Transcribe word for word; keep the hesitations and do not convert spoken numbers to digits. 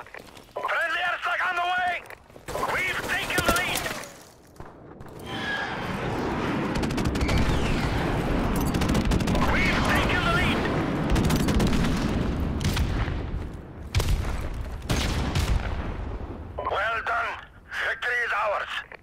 Friendly airstrike on the way! We've taken the lead! We've taken the lead! Well done. Victory is ours.